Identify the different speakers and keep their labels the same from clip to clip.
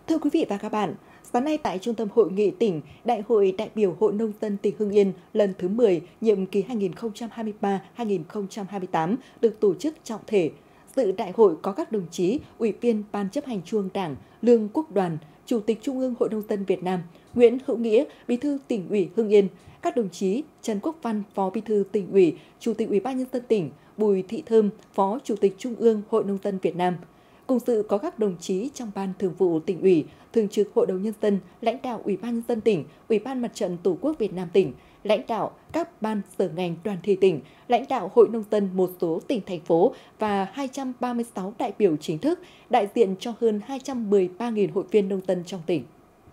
Speaker 1: Thưa quý vị và các bạn, sáng nay tại Trung tâm Hội nghị tỉnh, Đại hội đại biểu Hội Nông dân tỉnh Hưng Yên lần thứ 10, nhiệm kỳ 2023-2028 được tổ chức trọng thể. Dự đại hội có các đồng chí Ủy viên Ban chấp hành Trung ương Đảng, Lương Quốc Đoàn, Chủ tịch Trung ương Hội Nông dân Việt Nam, Nguyễn Hữu Nghĩa, Bí thư Tỉnh ủy Hưng Yên, các đồng chí Trần Quốc Văn, Phó Bí thư Tỉnh ủy, Chủ tịch Ủy ban nhân dân tỉnh, Bùi Thị Thơm, Phó Chủ tịch Trung ương Hội Nông dân Việt Nam. Cùng dự có các đồng chí trong Ban Thường vụ Tỉnh ủy, Thường trực Hội đồng Nhân dân, lãnh đạo Ủy ban Nhân dân tỉnh, Ủy ban Mặt trận Tổ quốc Việt Nam tỉnh, lãnh đạo các ban sở ngành đoàn thể tỉnh, lãnh đạo Hội Nông dân một số tỉnh, thành phố và 236 đại biểu chính thức, đại diện cho hơn 213.000 hội viên nông dân trong tỉnh.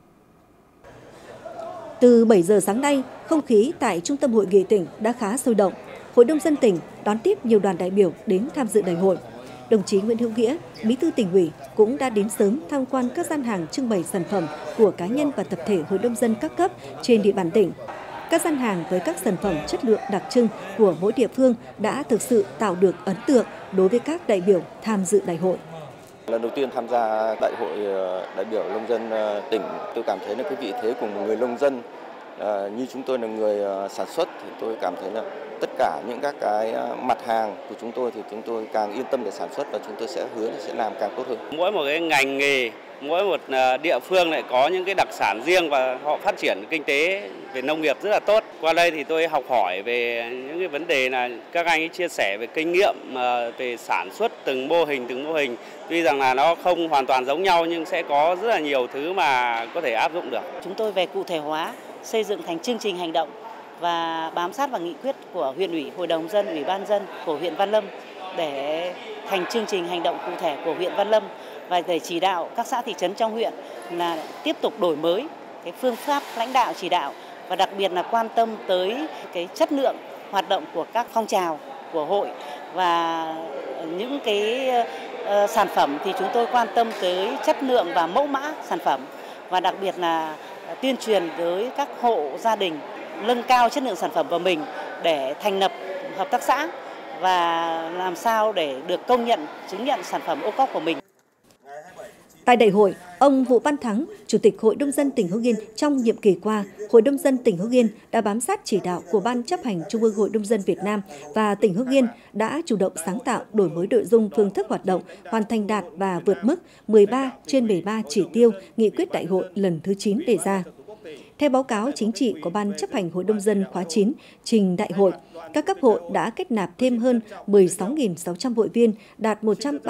Speaker 2: Từ 7 giờ sáng nay, không khí tại Trung tâm Hội nghị tỉnh đã khá sôi động. Hội nông dân tỉnh đón tiếp nhiều đoàn đại biểu đến tham dự đại hội. Đồng chí Nguyễn Hữu Nghĩa, Bí thư Tỉnh ủy cũng đã đến sớm tham quan các gian hàng trưng bày sản phẩm của cá nhân và tập thể hội nông dân các cấp trên địa bàn tỉnh. Các gian hàng với các sản phẩm chất lượng đặc trưng của mỗi địa phương đã thực sự tạo được ấn tượng đối với các đại biểu tham dự đại hội.
Speaker 3: Lần đầu tiên tham gia đại hội đại biểu nông dân tỉnh, tôi cảm thấy là cái vị thế của một người nông dân như chúng tôi là người sản xuất thì tôi cảm thấy là tất cả những các cái mặt hàng của chúng tôi thì chúng tôi càng yên tâm để sản xuất và chúng tôi sẽ hứa là sẽ làm càng tốt hơn.
Speaker 4: Mỗi một cái ngành nghề, mỗi một địa phương lại có những cái đặc sản riêng và họ phát triển kinh tế về nông nghiệp rất là tốt. Qua đây thì tôi học hỏi về những cái vấn đề là các anh ấy chia sẻ về kinh nghiệm về sản xuất từng mô hình. Tuy rằng là nó không hoàn toàn giống nhau nhưng sẽ có rất là nhiều thứ mà có thể áp dụng được.
Speaker 5: Chúng tôi về cụ thể hóa, xây dựng thành chương trình hành động và bám sát vào nghị quyết của huyện ủy, hội đồng dân, ủy ban dân của huyện Văn Lâm để thành chương trình hành động cụ thể của huyện Văn Lâm và để chỉ đạo các xã thị trấn trong huyện là tiếp tục đổi mới cái phương pháp lãnh đạo chỉ đạo và đặc biệt là quan tâm tới cái chất lượng hoạt động của các phong trào của hội và những cái sản phẩm thì chúng tôi quan tâm tới chất lượng và mẫu mã sản phẩm và đặc biệt là tuyên truyền tới các hộ gia đình nâng cao chất lượng sản phẩm của mình để thành lập hợp tác xã và làm sao để được công nhận, chứng nhận sản phẩm ô cốp của mình.
Speaker 2: Tại đại hội, ông Vũ Văn Thắng, Chủ tịch Hội nông dân tỉnh Hưng Yên trong nhiệm kỳ qua, Hội nông dân tỉnh Hưng Yên đã bám sát chỉ đạo của Ban chấp hành Trung ương Hội nông dân Việt Nam và tỉnh Hưng Yên đã chủ động sáng tạo, đổi mới nội dung, phương thức hoạt động, hoàn thành đạt và vượt mức 13 trên 13 chỉ tiêu nghị quyết đại hội lần thứ 9 đề ra. Theo báo cáo chính trị của Ban chấp hành Hội nông dân khóa 9 trình đại hội, các cấp hội đã kết nạp thêm hơn 16.600 hội viên, đạt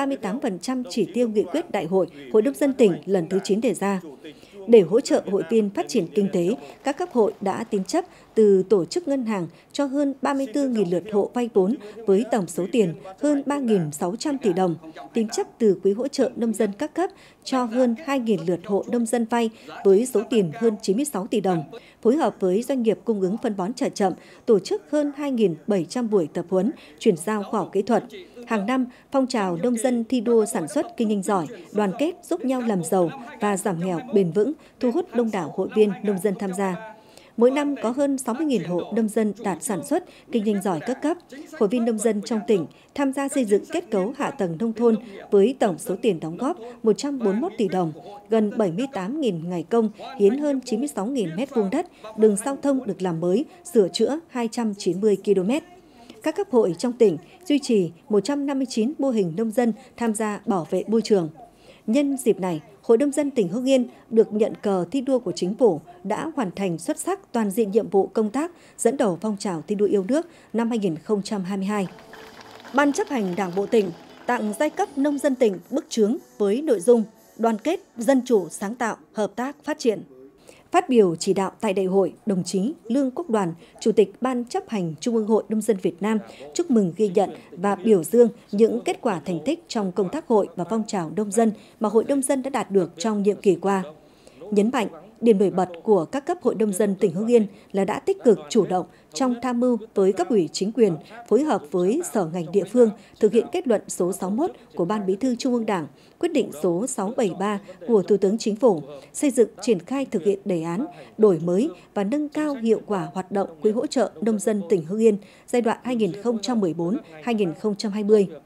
Speaker 2: 138% chỉ tiêu nghị quyết đại hội Hội nông dân tỉnh lần thứ 9 đề ra. Để hỗ trợ hội viên phát triển kinh tế, các cấp hội đã tín chấp từ tổ chức ngân hàng cho hơn 34.000 lượt hộ vay vốn với tổng số tiền hơn 3.600 tỷ đồng, tín chấp từ quỹ hỗ trợ nông dân các cấp cho hơn 2.000 lượt hộ nông dân vay với số tiền hơn 96 tỷ đồng, phối hợp với doanh nghiệp cung ứng phân bón trả chậm, tổ chức hơn 2.700 buổi tập huấn, chuyển giao khoa học kỹ thuật. Hàng năm, phong trào nông dân thi đua sản xuất kinh doanh giỏi, đoàn kết giúp nhau làm giàu và giảm nghèo bền vững, thu hút đông đảo hội viên nông dân tham gia. Mỗi năm có hơn 60.000 hộ nông dân đạt sản xuất, kinh doanh giỏi các cấp. Hội viên nông dân trong tỉnh tham gia xây dựng kết cấu hạ tầng nông thôn với tổng số tiền đóng góp 141 tỷ đồng, gần 78.000 ngày công, hiến hơn 96.000 m2 đất, đường giao thông được làm mới, sửa chữa 290 km. Các cấp hội trong tỉnh duy trì 159 mô hình nông dân tham gia bảo vệ môi trường. Nhân dịp này, Hội nông dân tỉnh Hưng Yên được nhận cờ thi đua của chính phủ đã hoàn thành xuất sắc toàn diện nhiệm vụ công tác dẫn đầu phong trào thi đua yêu nước năm 2022. Ban chấp hành Đảng bộ tỉnh tặng giai cấp nông dân tỉnh bức chướng với nội dung đoàn kết, dân chủ, sáng tạo, hợp tác, phát triển. Phát biểu chỉ đạo tại đại hội, đồng chí Lương Quốc Đoàn, Chủ tịch Ban chấp hành Trung ương Hội Nông dân Việt Nam chúc mừng, ghi nhận và biểu dương những kết quả thành tích trong công tác hội và phong trào nông dân mà Hội nông dân đã đạt được trong nhiệm kỳ qua. Nhấn mạnh, điểm nổi bật của các cấp hội nông dân tỉnh Hưng Yên là đã tích cực chủ động trong tham mưu với cấp ủy chính quyền, phối hợp với sở ngành địa phương thực hiện kết luận số 61 của Ban Bí thư Trung ương Đảng, quyết định số 673 của Thủ tướng Chính phủ, xây dựng triển khai thực hiện đề án, đổi mới và nâng cao hiệu quả hoạt động quỹ hỗ trợ nông dân tỉnh Hưng Yên giai đoạn 2014-2020.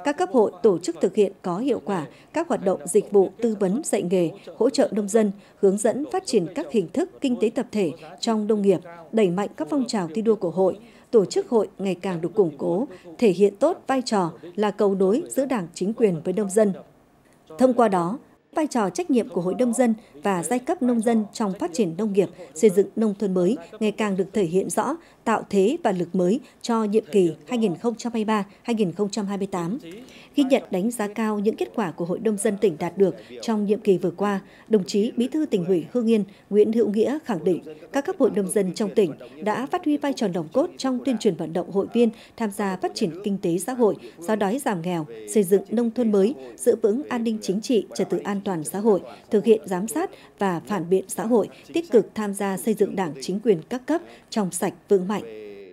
Speaker 2: các cấp hội tổ chức thực hiện có hiệu quả các hoạt động dịch vụ tư vấn dạy nghề, hỗ trợ nông dân, hướng dẫn phát triển các hình thức kinh tế tập thể trong nông nghiệp, đẩy mạnh các phong trào thi đua của hội, tổ chức hội ngày càng được củng cố, thể hiện tốt vai trò là cầu nối giữa Đảng, chính quyền với nông dân. Thông qua đó, vai trò trách nhiệm của Hội nông dân và giai cấp nông dân trong phát triển nông nghiệp, xây dựng nông thôn mới ngày càng được thể hiện rõ, tạo thế và lực mới cho nhiệm kỳ 2023-2028. Ghi nhận đánh giá cao những kết quả của Hội nông dân tỉnh đạt được trong nhiệm kỳ vừa qua, đồng chí Bí thư Tỉnh ủy Hưng Yên Nguyễn Hữu Nghĩa khẳng định các cấp hội nông dân trong tỉnh đã phát huy vai trò nòng cốt trong tuyên truyền vận động hội viên tham gia phát triển kinh tế xã hội, xóa đói giảm nghèo, xây dựng nông thôn mới, giữ vững an ninh chính trị, trật tự an toàn xã hội, thực hiện giám sát và phản biện xã hội, tích cực tham gia xây dựng Đảng, chính quyền các cấp trong sạch vững mạnh.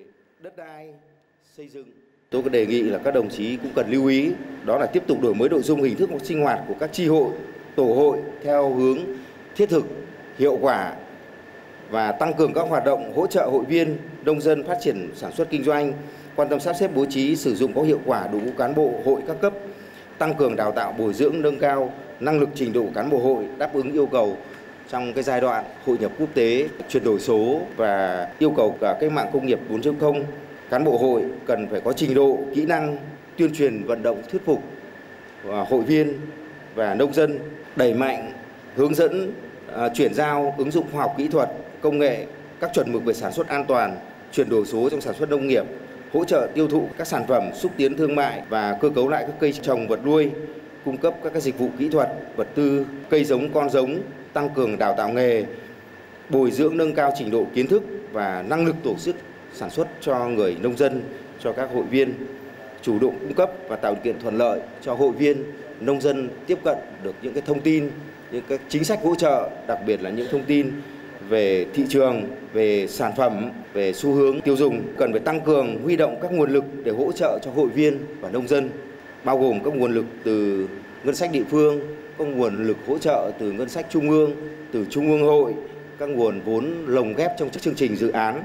Speaker 6: Tôi có đề nghị là các đồng chí cũng cần lưu ý, đó là tiếp tục đổi mới nội dung hình thức sinh hoạt của các chi hội, tổ hội theo hướng thiết thực, hiệu quả và tăng cường các hoạt động hỗ trợ hội viên, nông dân phát triển sản xuất kinh doanh, quan tâm sắp xếp bố trí sử dụng có hiệu quả đội ngũ cán bộ hội các cấp, tăng cường đào tạo bồi dưỡng nâng cao năng lực trình độ cán bộ hội đáp ứng yêu cầu trong cái giai đoạn hội nhập quốc tế, chuyển đổi số và yêu cầu cả cách mạng công nghiệp 4.0. Cán bộ hội cần phải có trình độ, kỹ năng tuyên truyền vận động thuyết phục hội viên và nông dân, đẩy mạnh hướng dẫn chuyển giao ứng dụng khoa học kỹ thuật, công nghệ, các chuẩn mực về sản xuất an toàn, chuyển đổi số trong sản xuất nông nghiệp, hỗ trợ tiêu thụ các sản phẩm, xúc tiến thương mại và cơ cấu lại các cây trồng vật nuôi, cung cấp các dịch vụ kỹ thuật, vật tư, cây giống, con giống, tăng cường đào tạo nghề, bồi dưỡng nâng cao trình độ kiến thức và năng lực tổ chức sản xuất cho người nông dân, cho các hội viên, chủ động cung cấp và tạo điều kiện thuận lợi cho hội viên, nông dân tiếp cận được những cái thông tin, những cái chính sách hỗ trợ, đặc biệt là những thông tin về thị trường, về sản phẩm, về xu hướng tiêu dùng. Cần phải tăng cường huy động các nguồn lực để hỗ trợ cho hội viên và nông dân, bao gồm các nguồn lực từ ngân sách địa phương, các nguồn lực hỗ trợ từ ngân sách trung ương, từ trung ương hội, các nguồn vốn lồng ghép trong các chương trình dự án,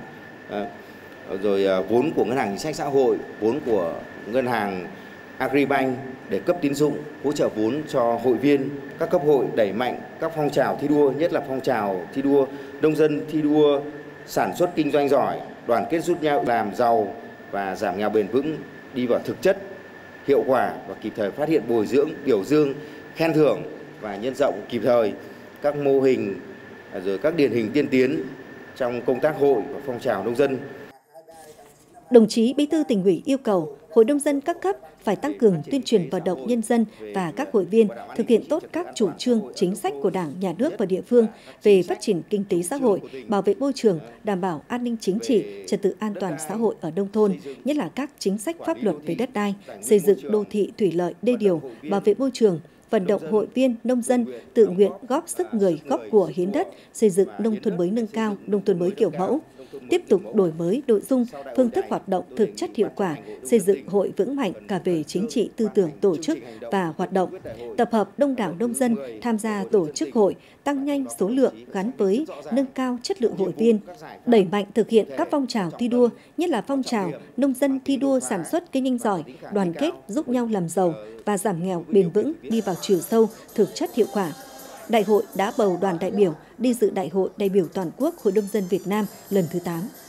Speaker 6: rồi vốn của ngân hàng chính sách xã hội, vốn của ngân hàng Agribank để cấp tín dụng, hỗ trợ vốn cho hội viên. Các cấp hội đẩy mạnh các phong trào thi đua, nhất là phong trào thi đua nông dân, thi đua sản xuất kinh doanh giỏi, đoàn kết giúp nhau làm giàu và giảm nghèo bền vững đi vào thực chất, hiệu quả và kịp thời phát hiện, bồi dưỡng, biểu dương, khen thưởng và nhân rộng kịp thời các mô hình rồi các điển hình tiên tiến trong công tác hội và phong trào nông dân.
Speaker 2: Đồng chí Bí thư Tỉnh ủy yêu cầu Hội nông dân các cấp phải tăng cường tuyên truyền vận động nhân dân và các hội viên thực hiện tốt các chủ trương, chính sách của Đảng, Nhà nước và địa phương về phát triển kinh tế xã hội, bảo vệ môi trường, đảm bảo an ninh chính trị, trật tự an toàn xã hội ở nông thôn, nhất là các chính sách pháp luật về đất đai, xây dựng đô thị, thủy lợi, đê điều, bảo vệ môi trường, vận động hội viên, nông dân tự nguyện góp sức người, góp của hiến đất, xây dựng nông thôn mới nâng cao, nông thôn mới kiểu mẫu. Tiếp tục đổi mới nội dung, phương thức hoạt động thực chất hiệu quả, xây dựng hội vững mạnh cả về chính trị, tư tưởng, tổ chức và hoạt động. Tập hợp đông đảo nông dân tham gia tổ chức hội, tăng nhanh số lượng gắn với nâng cao chất lượng hội viên, đẩy mạnh thực hiện các phong trào thi đua, nhất là phong trào nông dân thi đua sản xuất kinh doanh giỏi, đoàn kết giúp nhau làm giàu và giảm nghèo bền vững đi vào chiều sâu, thực chất hiệu quả. Đại hội đã bầu đoàn đại biểu đi dự Đại hội đại biểu toàn quốc Hội nông dân Việt Nam lần thứ 8.